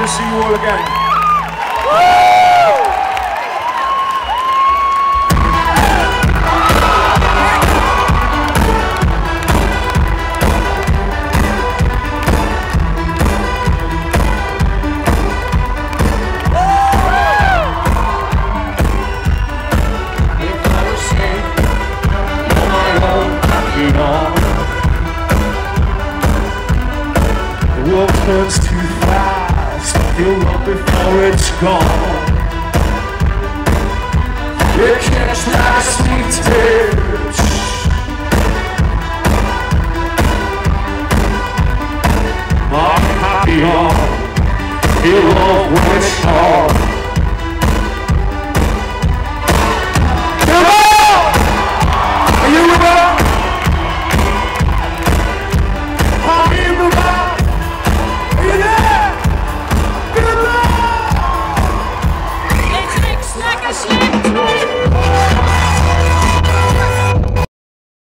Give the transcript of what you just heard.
to see you all again. The world turns too fast, you'll run before it's gone. You catch that sweet touch. I'm happy on, you love when it's hard.